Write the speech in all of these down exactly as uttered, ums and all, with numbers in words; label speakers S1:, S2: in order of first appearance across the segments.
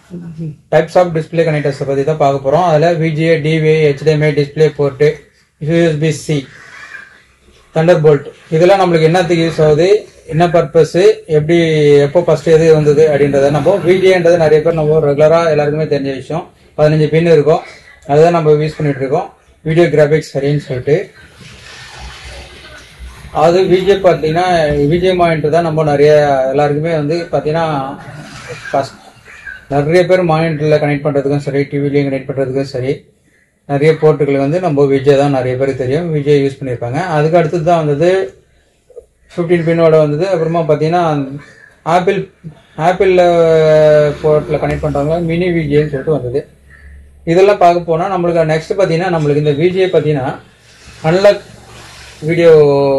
S1: Types of display connectors பற்றி தான் பார்க்க போகிறோம். அதில் VGA, DVA, HDMI, display port, USB C, Thunderbolt, இதெல்லாம் நம்மளுக்கு என்னத்துக்கு யூஸ் ஆகுது, என்ன பர்பஸ், எப்படி எப்போ ஃபர்ஸ்ட் எது வந்தது அப்படின்றத நம்ம விஜிஏன்றது நிறைய பேர் நம்ம ரெகுலராக எல்லாருக்குமே தெரிஞ்ச விஷயம். பதினஞ்சு பின் இருக்கும், அதுதான் நம்ம யூஸ் பண்ணிட்டு இருக்கோம் வீடியோ கிராபிக்ஸ் சரின்னு சொல்லிட்டு. அது விஜே பார்த்தீங்கன்னா விஜே மானிட்டர் தான் நம்ம நிறைய எல்லாருக்குமே வந்து பார்த்தீங்கன்னா ஃபஸ்ட் நிறைய பேர் மானிட்டரில் கனெக்ட் பண்ணுறதுக்கும் சரி, டிவிலையும் கனெக்ட் பண்ணுறதுக்கும் சரி, நிறைய போர்ட்டுகள் வந்து நம்ம விஜய் தான் நிறைய பேருக்கு தெரியும், விஜய் யூஸ் பண்ணியிருப்பாங்க. அதுக்கு அடுத்தது தான் வந்தது ஃபிஃப்டீன் பின்னோட வந்தது. அப்புறமா பார்த்தீங்கன்னா ஆப்பிள் ஆப்பிளில் போர்ட்டில் கனெக்ட் பண்ணுறவங்க மினி விஜேன்னு சொல்லிட்டு வந்தது. இதெல்லாம் பார்க்க போனால் நம்மளுக்கு நெக்ஸ்ட் பார்த்தீங்கன்னா நம்மளுக்கு இந்த விஜே பார்த்தீங்கன்னா அன்லாக் வீடியோ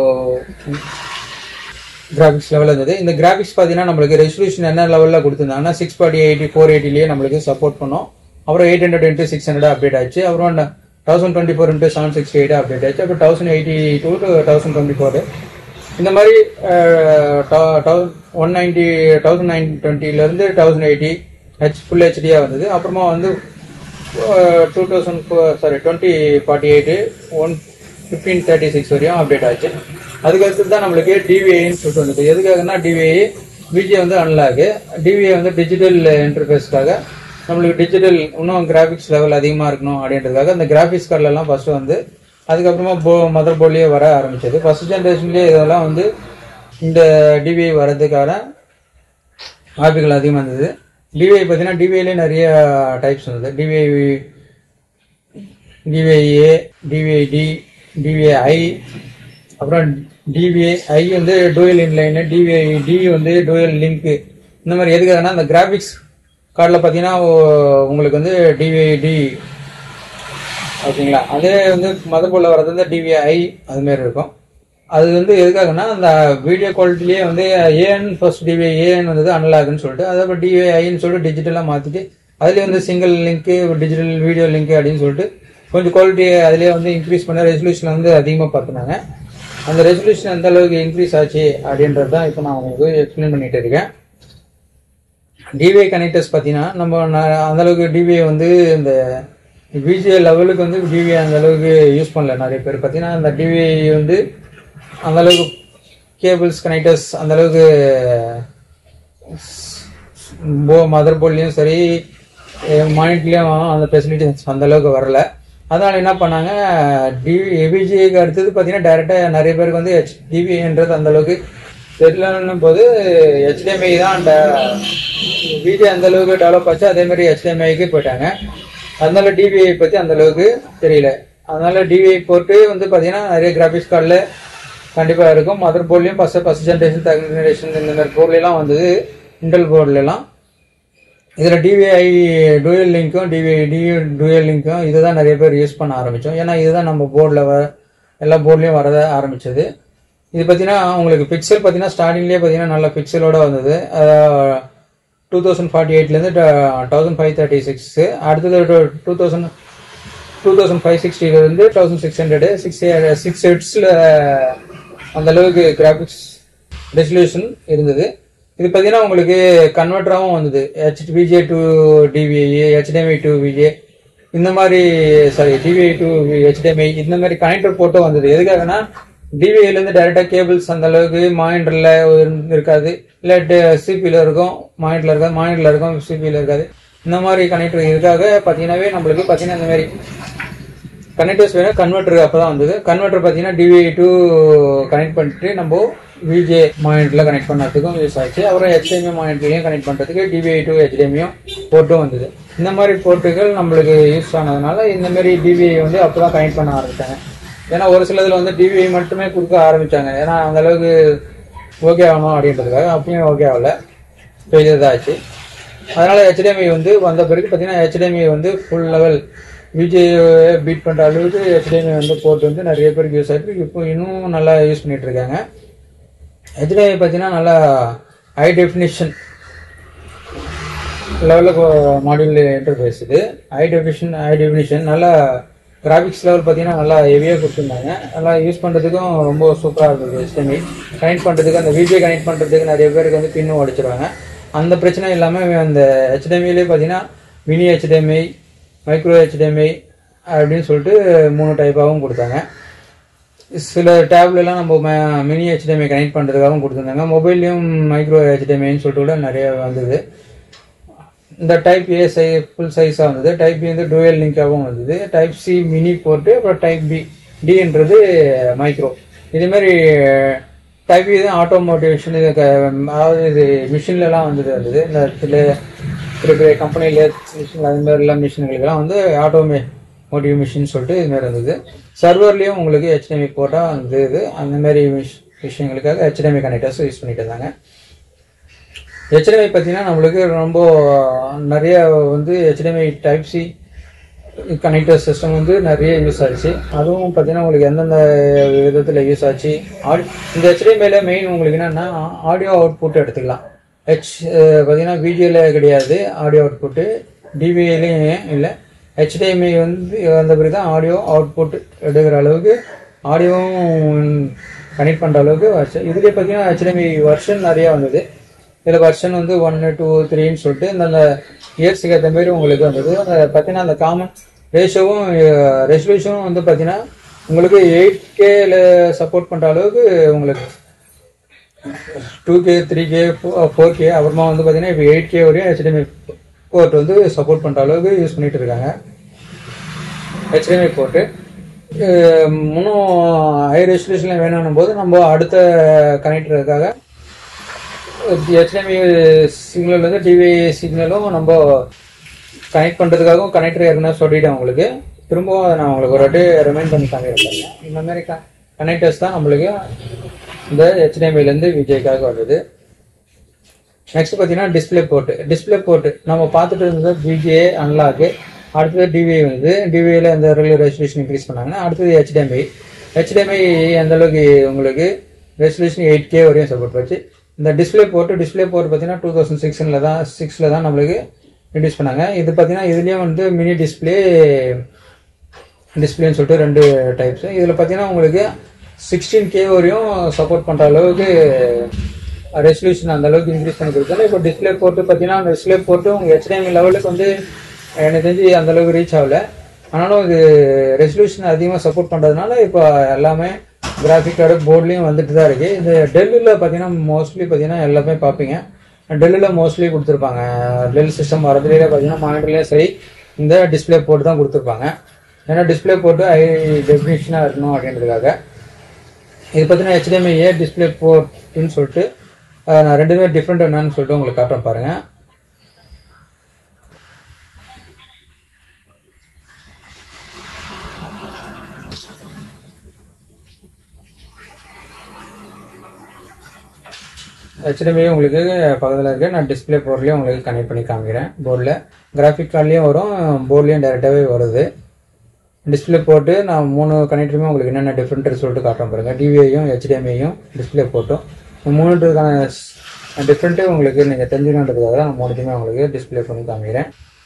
S1: கிராஃபிக்ஸ் லெவலில் இருந்தது. இந்த கிராஃபிக்ஸ் பார்த்தீங்கன்னா நம்மளுக்கு ரெசல்யூஷன் என்ன லெவலில் கொடுத்துருந்தாங்கன்னா சிக்ஸ் ஃபார்ட்டி எயிட்டி ஃபோர் எயிட்டிலேயே நம்மளுக்கு சப்போர்ட் பண்ணோம். அப்புறம் eight hundred into six hundred update ஆச்சு. அப்புறம் thousand twenty four into seven sixty eight update ஆச்சு. அப்புறம் thousand eighty two to thousand twenty four இந்த மாதிரி ஒன் நைன்டி தௌசண்ட் நைன் டுவெண்ட்டிலேருந்து தௌசண்ட் எயிட்டி ஹெச் ஃபுல் ஹெச்டியாக வந்தது. அப்புறமா வந்து two thousand sorry twenty forty eight one fifteen thirty six வரையும் அப்டேட் ஆச்சு. அதுக்கடுத்து தான் நம்மளுக்கு டிவிஐன்னு சொல்லிட்டு வந்தது. எதுக்காகனா டிவிஐ விஜே வந்து அன்லாக், டிவிஐ வந்து டிஜிட்டல் இன்டர்ஃபேஸ்க்காக நம்மளுக்கு டிஜிட்டல் இன்னும் கிராஃபிக்ஸ் லெவல் அதிகமாக இருக்கணும் அப்படின்றதுக்காக அந்த கிராஃபிக்ஸ் கார்டெலாம் ஃபர்ஸ்ட் வந்து அதுக்கப்புறமா போ மதர் போர்ட்லேயே வர ஆரம்பிச்சது. ஃபர்ஸ்ட் ஜென்ரேஷன்லேயே இதெல்லாம் வந்து இந்த டிவிஐ வர்றதுக்கான வாய்ப்புகள் அதிகமாக இருந்தது. டிவிஐ பார்த்தீங்கன்னா டிவிஐலே நிறைய டைப்ஸ் வந்தது. டிவிஐ டிவிஐஏ, டிவிஐடி, டிவிஐ, அப்புறம் டிவிஐ வந்து டூயல் இன்லைனு, டிவிஐ டி வந்து டூயல் லிங்க். இந்த மாதிரி எதுக்காகனா அந்த கிராஃபிக்ஸ் கார்டில் பார்த்தீங்கன்னா உங்களுக்கு வந்து டிவிஐடி ஓகேங்களா, அதே வந்து மதர் போர்டில் வர்றது வந்து டிவிஐ அதுமாரி இருக்கும். அது வந்து எதுக்காகனா அந்த வீடியோ குவாலிட்டிலேயே வந்து ஏஎன் ஃபர்ஸ்ட் டிவிஐ ஏஎன் வந்தது அன்லாக்னு சொல்லிட்டு, அதே டிவிஐன்னு சொல்லிட்டு டிஜிட்டலாக மாற்றிட்டு அதுலேயே வந்து சிங்கிள் லிங்க்கு டிஜிட்டல் வீடியோ லிங்க் அப்படின்னு சொல்லிட்டு கொஞ்சம் குவாலிட்டி அதிலே வந்து இன்க்ரீஸ் பண்ண ரெசல்யூஷன் வந்து அதிகமாக பார்த்துனாங்க. அந்த ரெசல்யூஷன் எந்த அளவுக்கு இன்க்ரீஸ் ஆச்சு அப்படின்றது தான் இப்போ நான் உங்களுக்கு எக்ஸ்பிளைன் பண்ணிட்டு இருக்கேன். டிவிஐ கனெக்டர்ஸ் பார்த்தீங்கன்னா நம்ம அந்த அளவுக்கு டிவிஐ வந்து இந்த விஜே லெவலுக்கு வந்து டிவிஐ அந்த அளவுக்கு யூஸ் பண்ணல நிறைய பேர். பார்த்தீங்கன்னா அந்த டிவிஐ வந்து அந்த அளவுக்கு கேபிள்ஸ் கனெக்டர்ஸ் அந்த அளவுக்கு போ மதர் போர்ட்லேயும் சரி மானிட்டர்லேயும் அந்த ஃபெசிலிட்டிஸ் அந்த அளவுக்கு வரல. அதனால என்ன பண்ணாங்க, டிவி விஜேக்கு அடுத்தது பார்த்தீங்கன்னா டைரெக்டாக நிறைய பேருக்கு வந்து ஹெச் டிவின்றது அந்த அளவுக்கு தெரியலன்னும் போது ஹெச்டிஎம்ஐ தான் அந்த விஜே அந்த அளவுக்கு டெவலப் ஆச்சு. அதே மாதிரி ஹெச்டிஎம்ஐக்கு போயிட்டாங்க. அதனால டிவிஐ பற்றி அந்த அளவுக்கு தெரியல. அதனால டிவிஐ போட்டு வந்து பார்த்தீங்கன்னா நிறைய கிராஃபிக்ஸ் கார்டில் கண்டிப்பாக இருக்கும். மதர் போர்ட்லேயும் first first generation second generation இந்த மாதிரி போர்ட்லாம் வந்தது இன்டெல் போர்ட்லாம். இதில் டிவிஐ டூயல் லிங்க்கும் டிவிஐ டி டூயல் லிங்க்கும் இதை தான் நிறைய பேர் யூஸ் பண்ண ஆரம்பித்தோம். ஏன்னா இதுதான் நம்ம போர்டில் வர எல்லா போர்ட்லேயும் வரத ஆரம்பித்தது. இது பார்த்தீங்கன்னா உங்களுக்கு பிக்சல் பார்த்தீங்கன்னா ஸ்டார்டிங்லேயே பார்த்தீங்கன்னா நல்ல பிக்சலோட வந்தது. டூ தௌசண்ட் ஃபார்ட்டி எயிட்லேருந்து தௌசண்ட் ஃபைவ் தேர்ட்டி சிக்ஸு அடுத்தது two thousand two thousand five சிக்ஸ்டிலேருந்து thousand six hundred six six ஹெட்ஸில் அந்த அளவுக்கு கிராஃபிக்ஸ் ரெசல்யூஷன் இருந்தது. இது பார்த்தீங்கன்னா உங்களுக்கு கன்வெர்டராகவும் வந்தது. H VG to DVI, HDMI to VG இந்த மாதிரி சாரி டிவிஐ டு ஹெச்டிஎம்ஐ இந்த மாதிரி கனெக்டர் போட்டும் வந்தது. எதுக்காகனா டிவிஐலேருந்து டைரெக்டாக கேபிள்ஸ் அந்த அளவுக்கு மானிட்டரில் இருக்காது, இல்லை சிபியில் இருக்கும் மானிட்டரில் இருக்காது, மானிட்டரில் இருக்கும் சிபியில் இருக்காது. இந்த மாதிரி கனெக்டர் இதுக்காக பார்த்தீங்கன்னாவே நம்மளுக்கு பார்த்தீங்கன்னா இந்த மாதிரி கனெக்டர்ஸ் வேணும். கன்வெர்டர் அப்போ தான் வந்தது. கன்வெர்டர் பார்த்தீங்கன்னா டிவிஐ டு கனெக்ட் பண்ணிட்டு நம்ம விஜே மானிட்டரில் கனெக்ட் பண்ணுறதுக்கும் யூஸ் ஆச்சு. அப்புறம் ஹெச்டிஎம்ஐ மானிட்டர்லையும் கனெக்ட் பண்ணுறதுக்கு டிவிஐ டு ஹெச்டிஎம்ஐயும் போர்ட்டும் வந்தது. இந்த மாதிரி போர்ட்டுகள் நம்மளுக்கு யூஸ் ஆனதுனால இந்த மாதிரி டிவிஐ வந்து அப்போ தான் கனெக்ட் பண்ண ஆரம்பித்தாங்க. ஏன்னா ஒரு சிலதில் வந்து டிவிஐ மட்டுமே கொடுக்க ஆரம்பித்தாங்க. ஏன்னா அந்த அளவுக்கு ஓகே ஆகணும் அப்படின்றதுக்காக. அப்பயும் ஓகே ஆகலை, ஃபெயிலியர் தான் ஆச்சு. அதனால் ஹெச்டிஎம்ஐ வந்து வந்த பிறகு பார்த்தீங்கன்னா ஹெச்டிஎம்ஐ வந்து ஃபுல் லெவல் விஜே பீட் பண்ணுற அளவுக்கு ஹெச்டிஎம்ஐ வந்து போர்ட் வந்து நிறைய பேருக்கு யூஸ் ஆகிட்டு இப்போ இன்னும் நல்லா யூஸ் பண்ணிட்டு இருக்காங்க. ஹெச்டிஎம்ஐ பார்த்தீங்கன்னா நல்லா ஹை டெஃபினிஷன் லெவலுக்கு மாடியூல் இன்டர்ஃபேஸ். இது ஹை டெஃபினிஷன் ஹை டெஃபினிஷன் நல்லா கிராஃபிக்ஸ் லெவல் பார்த்தீங்கன்னா நல்லா ஹெவியாக கொடுத்துருந்தாங்க. நல்லா யூஸ் பண்ணுறதுக்கும் ரொம்ப சூப்பராக இருந்தது. ஹெச்டிஎம்ஐ கனெக்ட் பண்ணுறதுக்கு அந்த விஜே கனெக்ட் பண்ணுறதுக்கு நிறைய பேருக்கு வந்து பின்னும் உடைச்சிருவாங்க. அந்த பிரச்சனை இல்லாமல் அந்த ஹெச்டிஎம்ஐலே பார்த்தீங்கன்னா மினி ஹெச்டிஎம்ஐ, மைக்ரோ ஹெச்டிஎம்ஐ அப்படின்னு சொல்லிட்டு மூணு டைப்பாகவும் கொடுத்தாங்க. சில டேப்லெலாம் நம்ம மினி ஹெச்டிஎம்ஐ கனெக்ட் பண்ணுறதுக்காகவும் கொடுத்துருந்தாங்க. மொபைல்லையும் மைக்ரோ ஹெச்டிஎம்ஐன்னு சொல்லிட்டு கூட நிறைய வந்தது. இந்த டைப் ஏ சை ஃபுல் சைஸாக வந்தது. டைப் பி வந்து டூயல் லிங்காகவும் வந்தது. டைப் சி மினி போர்ட்டு, அப்புறம் டைப் பி டின்றது மைக்ரோ. இதுமாரி டைப் பி தான் ஆட்டோமோட்டிவேஷன், இது அதாவது இது மிஷின்லலாம் வந்துட்டு வந்தது. இந்த இடத்துல பெரிய கம்பெனியில் மிஷின் அது மாதிரிலாம் மிஷின்களுக்கெல்லாம் வந்து ஆட்டோமே மோட்டிவ் மிஷின் சொல்லிட்டு இதுமாரி இருந்தது. சர்வர்லேயும் உங்களுக்கு ஹெச்டிஎம்ஐ போட்டால் வந்தது. அந்த மாதிரி விஷ் விஷயங்களுக்காக ஹெச்டிஎம்ஐ கனெக்டர்ஸ் யூஸ் பண்ணிட்டு இருந்தாங்க. ஹெச்டிஎம்ஐ பார்த்தீங்கன்னா நம்மளுக்கு ரொம்ப நிறைய வந்து HDMI type C connector system வந்து நிறைய யூஸ் ஆச்சு. அதுவும் பார்த்தீங்கன்னா உங்களுக்கு எந்தெந்த விதத்தில் யூஸ் ஆச்சு. ஆடி இந்த ஹெச்டிஎம்ஐல மெயின் உங்களுக்கு என்னென்னா ஆடியோ அவுட்புட் எடுத்துக்கலாம். ஹெச் பார்த்தீங்கன்னா வீடியோவில் கிடையாது ஆடியோ அவுட்புட்டு, டிவிஏலையும் இல்லை. ஹெச்டிஎம்ஐ வந்து அந்த பிறகு தான் ஆடியோ அவுட்புட் எடுக்கிற அளவுக்கு ஆடியோவும் கனெக்ட் பண்ணுற அளவுக்கு வச்சு. இதுலேயே பார்த்தீங்கன்னா ஹெச்டிஎம்ஐ வெர்ஷன் நிறையா வந்தது. இதில் வெர்ஷன் வந்து ஒன்று டூ த்ரீன்னு சொல்லிட்டு இந்த இயர்ஸுக்கு ஏற்ற மாதிரி உங்களுக்கு வந்தது. அந்த பார்த்தீங்கன்னா அந்த காமன் ரேஷோவும் ரெசல்யூஷனும் வந்து பார்த்தீங்கன்னா உங்களுக்கு எயிட் கேல சப்போர்ட் பண்ணுற அளவுக்கு உங்களுக்கு two K three K four K அப்புறமா வந்து பார்த்தீங்கன்னா இப்போ எயிட் கே வரையும் ஹெச்டிஎம்ஐ போர்ட் வந்து சப்போர்ட் பண்ணுற அளவுக்கு யூஸ் பண்ணிட்டு இருக்காங்க. ஹெச்டிஎம்ஐ போர்ட்டு இன்னும் ஹை ரெசல்யூஷனில் வேணும்னும் போது நம்ம அடுத்த கனெக்டருக்காக ஹெச்டிஎம்ஐ சிக்னல் வந்து டிவி சிக்னலும் நம்ம கனெக்ட் பண்ணுறதுக்காகவும் கனெக்டர் ஏற்கனவே சொல்லிட்டேன் உங்களுக்கு. திரும்பவும் அதை நான் உங்களுக்கு ஒரு வாட்டி ரிமைண்ட் பண்ணி காமிக்கிறேன். இந்த மாதிரி க கனெக்டர்ஸ் தான் நம்மளுக்கு இந்த ஹெச்டிஎம்ஐலேருந்து விஜய்க்காக வருது. நெக்ஸ்ட் பார்த்தீங்கன்னா டிஸ்பிளே போர்ட்டு. டிஸ்பிளே போர்ட்டு நம்ம பார்த்துட்டு இருந்தது பிஜிஏ அன்லாக்கு, அடுத்தது டிவிஐ வந்து டிவிஐல இந்த ரெகுலர் ரெசல்யூஷன் இன்க்ரீஸ் பண்ணாங்கன்னா அடுத்தது ஹெச்டிஎம்ஐ. ஹெச்டிஎம்ஐ எந்த அளவுக்கு உங்களுக்கு ரெசல்யூஷன் எயிட் கே வரையும் சப்போர்ட் வச்சு. இந்த டிஸ்பிளே போர்ட்டு டிஸ்பிளே போர்ட் பார்த்தீங்கன்னா டூ தௌசண்ட் சிக்ஸில் தான் சிக்ஸில் தான் நம்மளுக்கு இன்ட்ரடியூஸ் பண்ணாங்க. இது பார்த்தீங்கன்னா இதுலேயும் வந்து மினி டிஸ்பிளே டிஸ்பிளேன்னு சொல்லிட்டு ரெண்டு டைப்ஸ். இதில் பார்த்தீங்கன்னா உங்களுக்கு சிக்ஸ்டீன் கே வரையும் சப்போர்ட் பண்ணுற அளவுக்கு ரெசல்யூஷன் அந்த அளவுக்கு இன்க்ரீஸ் பண்ணி கொடுத்தாங்க. இப்போ டிஸ்பிளே போர்ட்டு பார்த்தீங்கன்னா டிஸ்பிளே போர்ட்டு உங்கள் ஹெச்டிஎம்ஐ லெவலுக்கு வந்து எனக்கு தெரிஞ்சு அந்த அளவுக்கு ரீச் ஆகல. ஆனாலும் இது ரெசல்யூஷன் அதிகமாக சப்போர்ட் பண்ணுறதுனால இப்போ எல்லாமே கிராஃபிக் கார்டு போர்ட்லேயும் வந்துட்டு தான் இருக்குது. இந்த டெல்லில் பார்த்தீங்கன்னா மோஸ்ட்லி பார்த்தீங்கன்னா எல்லாமே பார்ப்பீங்க. டெல்லில் மோஸ்ட்லி கொடுத்துருப்பாங்க. டெல் சிஸ்டம் வரதுலேயே பார்த்தீங்கன்னா மானிட்டர்லேயும் சரி இந்த டிஸ்பிளே போர்ட்டு தான் கொடுத்துருப்பாங்க. ஏன்னா டிஸ்பிளே போர்ட்டு ஹை டெஃபினிஷனாக இருக்கணும் அப்படின்றதுக்காக. இது பார்த்தீங்கன்னா ஹெச்டிஎம்ஐ ஏ டிஸ்பிளே போர்ட்டுன்னு சொல்லிட்டு நான் ரெண்டுமே டிஃப்ரெண்ட் என்னன்னு சொல்லிட்டு உங்களுக்கு காட்டுறேன் பாருங்க. ஹெச்டிஎம்ஐ உங்களுக்கு பக்கத்தில் இருக்கு. நான் டிஸ்பிளே போர்ட்லேயும் உங்களுக்கு கனெக்ட் பண்ணி காமிக்கிறேன். போர்டில் கிராஃபிக் கார்ட்லேயும் வரும், போர்ட்லேயும் டைரெக்டாகவே வருது. டிஸ்பிளே போர்ட்டு நான் மூணு கனெக்டருமே உங்களுக்கு என்னென்ன டிஃப்ரெண்ட் சொல்லிட்டு காட்டுறேன் பாருங்க. டிவிஐயும் ஹெச்டிஎம்ஐயும் டிஸ்பிளே போர்ட்டும் மூணுக்கான டிஃப்ரெண்ட்டே உங்களுக்கு நீங்கள் தெரிஞ்சுக்கணுன்றதுக்காக தான் நான் மூணுத்தையுமே உங்களுக்கு டிஸ்பிளே பண்ணி காமிக்கிறேன்.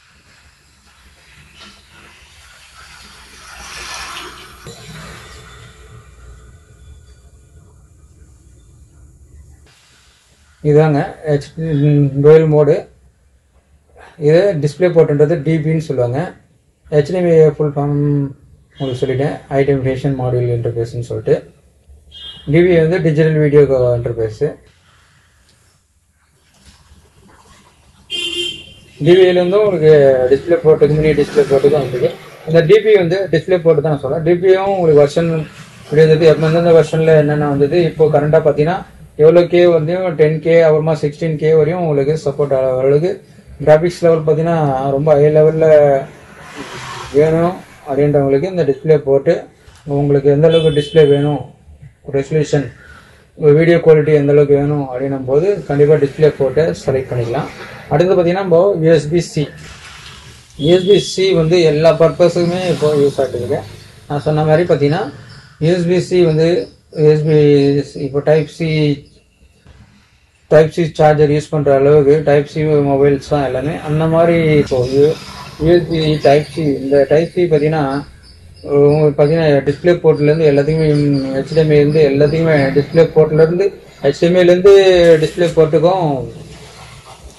S1: இதுதாங்க ஹெச் டூயல் மோடு. இது டிஸ்பிளே போர்ட்டுன்றது டிபின்னு சொல்லுவாங்க. ஹெச்டிஎம்ஐ ஃபுல் ஃபார்ம் உங்களுக்கு சொல்லிட்டேன், ஹை டெஃபினிஷன் மாடியூல் இன்டர்ஃபேஸ்ன்னு சொல்லிட்டு. டிவிஐ வந்து டிஜிட்டல் வீடியோ இன்டர்ஃபேஸு. டிவிஐலேருந்து உங்களுக்கு டிஸ்பிளே போர்ட்டுக்கு மினி டிஸ்பிளே போர்ட்டுக்கு வந்துருக்கு. இந்த டிபி வந்து டிஸ்பிளே போர்ட்டு தான் நான் சொல்கிறேன். டிபியும் உங்களுக்கு வெர்ஷன் இப்படி இருந்தது. எப்போ எந்தெந்த வெர்ஷனில் என்னென்ன வந்தது, இப்போ கரண்டாக பார்த்தீங்கன்னா எவ்வளோ கே வந்து டென் கே அப்புறமா சிக்ஸ்டீன் கே வரையும் உங்களுக்கு சப்போர்ட் ஆகிற அளவுக்கு கிராஃபிக்ஸ் லெவல் பார்த்தீங்கன்னா ரொம்ப ஹை லெவலில் வேணும் அப்படின்றவங்களுக்கு இந்த டிஸ்பிளே போட்டு உங்களுக்கு எந்த அளவுக்கு டிஸ்பிளே வேணும், ரெசல்யூஷன் வீடியோ குவாலிட்டி எந்த அளவுக்கு வேணும் அப்படின்னும் போது கண்டிப்பாக டிஸ்பிளே போட்டு செலக்ட் பண்ணிக்கலாம். அடுத்து பார்த்தீங்கன்னா இப்போ யூஎஸ்பி சி. யூஎஸ்பி சி வந்து எல்லா பர்பஸுக்குமே இப்போ யூஸ் ஆகிட்டு. நான் சொன்ன மாதிரி பார்த்தீங்கன்னா யூஎஸ்பி சி வந்து யூஎஸ்பி இப்போ type C type C charger use பண்ணுற அளவுக்கு டைப் சி மொபைல்ஸ் தான் எல்லாமே அந்த மாதிரி. இப்போ யூஎஸ்பி டைப் சி இந்த டைப் சி பார்த்தீங்கன்னா உங்களுக்கு பார்த்தீங்கன்னா டிஸ்பிளே போர்ட்லேருந்து எல்லாத்தையுமே ஹெச்டிஎம்ஐலேருந்து எல்லாத்தையுமே டிஸ்பிளே போர்ட்லேருந்து ஹெச்டிஎம்ஐலேருந்து டிஸ்பிளே போர்ட்டுக்கும்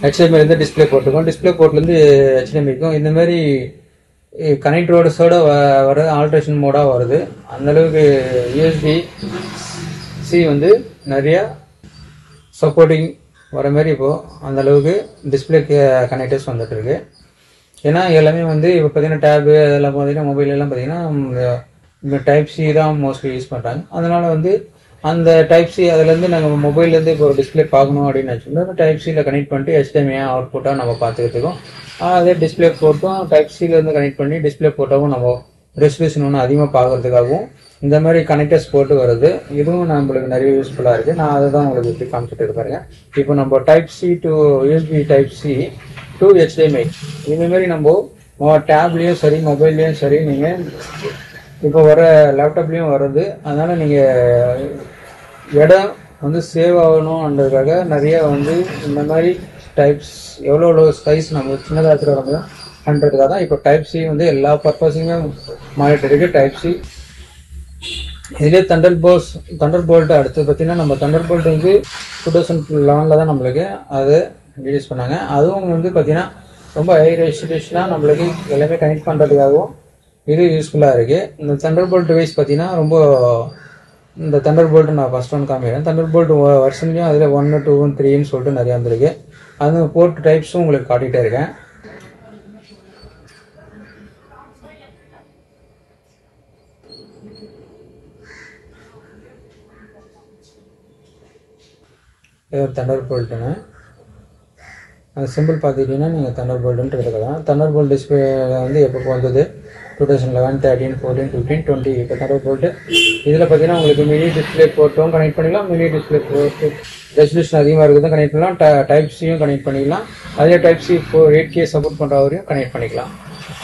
S1: ஹெச்டிஎம்ஐலேருந்து டிஸ்பிளே போட்டுக்கும், டிஸ்பிளே போர்ட்லேருந்து ஹெச்டிஎம்ஐக்கும் இந்த மாதிரி கனெக்டரோட வர ஆல்ட்ரேஷன் மோடாக வருது. அந்தளவுக்கு யூஎஸ்பி சி வந்து நிறையா சப்போர்ட்டிங் வர மாதிரி இப்போது அந்தளவுக்கு டிஸ்பிளே கனெக்டர்ஸ் வந்துட்டு இருக்கு. ஏன்னா எல்லாமே வந்து இப்போ பார்த்தீங்கன்னா டேபு அதெல்லாம் பார்த்தீங்கன்னா மொபைல் எல்லாம் பார்த்தீங்கன்னா டைப் சி தான் மோஸ்ட்லி யூஸ் பண்ணுறாங்க. அதனால வந்து அந்த டைப் சி அதுலேருந்து நாங்கள் மொபைல்லேருந்து இப்போ ஒரு டிஸ்பிளே பார்க்கணும் அப்படின்னு வச்சுருந்தோம், டைப் சியில் கனெக்ட் பண்ணிட்டு ஹெச்டிஎம்ஐ அவுட்புட்டாக நம்ம பார்த்துக்கிறதுக்கும், அதே டிஸ்பிளே போர்ட்டும் டைப் சியிலேருந்து கனெக்ட் பண்ணி டிஸ்பிளே போர்ட்டாகவும் நம்ம ரெசல்யூஷன் ஒன்று அதிகமாக பார்க்கறதுக்காகவும் இந்த மாதிரி கனெக்டர்ஸ் போட்டு வருது. இதுவும் நம்மளுக்கு நிறைய யூஸ்ஃபுல்லாக இருக்குது. நான் அதை தான் உங்களுக்கு எப்படி காமிச்சிட்டு இருப்பாருங்க. இப்போ நம்ம type C to USB type C to HDMI இதுமாரி நம்ம டேப்லேயும் சரி மொபைல்லையும் சரி நீங்கள் இப்போ வர லேப்டாப்லேயும் வருது. அதனால் நீங்கள் இடம் வந்து சேவ் ஆகணுன்றதுக்காக நிறைய வந்து இந்த மாதிரி டைப்ஸ் எவ்வளோ எவ்வளோ சைஸ் நம்ம சின்னதாக எடுத்துகிட்டு பண்ணுறதுக்காக தான் இப்போ டைப் சி வந்து எல்லா பர்பஸுமே மாறிட்டு இருக்கு. டைப் சி இதுலேயே தண்டர் போல்ஸ் தண்டர் போல்ட் அடுத்து பார்த்தீங்கன்னா நம்ம தண்டர் போல்ட் வந்து டூ தௌசண்ட் லெவனில் தான் நம்மளுக்கு அது ரிலீஸ் பண்ணாங்க. அதுவும் வந்து பார்த்தீங்கன்னா ரொம்ப ஹை ரெசல்யூஷனாக நம்மளுக்கு எல்லாமே கனெக்ட் பண்ணுறதுக்காகவும் இது யூஸ்ஃபுல்லாக இருக்குது. இந்த தண்டர் போல்ட் டிவைஸ் பார்த்தீங்கன்னா ரொம்ப இந்த தண்டர் போல்ட்டு நான் ஃபஸ்ட் ஒன் காமிக்கிறேன். தண்டர் போல்ட் வருஷன்லையும் அதில் ஒன்று டூ ஒன் த்ரீன்னு சொல்லிட்டு நிறையா வந்துருக்கு. அந்த போர்ட் டைப்ஸும் உங்களுக்கு காட்டிகிட்டே இருக்கேன். இது ஒரு தண்டர் போல்ட்டுங்க. அந்த சிம்பிள் பார்த்துக்கிட்டிங்கன்னா நீங்கள் தண்டர் போல்ட்டுன்ட்டு எடுத்துக்கலாம். தண்டர் போல்ட் டிஸ்பிளே வந்து எப்போ வந்தது two thousand eleven thirteen fourteen fifteen twenty இப்போ தண்டர் போல்ட்டு இதில் பார்த்தீங்கன்னா உங்களுக்கு மினி டிஸ்பிளே போர்ட்டும் கனெக்ட் பண்ணிக்கலாம், மினி டிஸ்பிளே போர்ட்டு ரெசல்யூஷன் அதிகமாக இருக்குது கனெக்ட் பண்ணலாம், ட டைப் சியும் கனெக்ட் பண்ணிக்கலாம், அதே type C four eight K support பண்ணுறவரையும் கனெக்ட் பண்ணிக்கலாம்.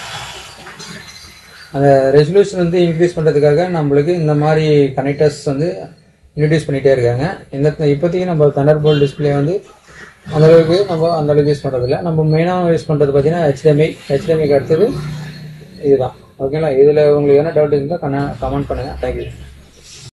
S1: அந்த ரெசல்யூஷன் வந்து இன்க்ரீஸ் பண்ணுறதுக்காக நம்மளுக்கு இந்த மாதிரி கனெக்டர்ஸ் வந்து இன்ட்ரடியூஸ் பண்ணிகிட்டே இருக்காங்க. இந்த இப்போதைக்கு நம்ம தண்டர் போல்ட் டிஸ்பிளே வந்து அந்தளவுக்கு நம்ம அந்தளவுக்கு யூஸ் பண்ணுறதில்ல. நம்ம மெயினாக யூஸ் பண்ணுறது பார்த்தீங்கன்னா ஹெச்டிஎம்ஐ ஹெச்டிஎம்ஐக்கு அடுத்தது இதுதான். ஓகேங்களா? இதில் உங்களுக்கு என்ன டவுட் இருந்தால் கமெண்ட் பண்ணுங்கள். தேங்க்யூ.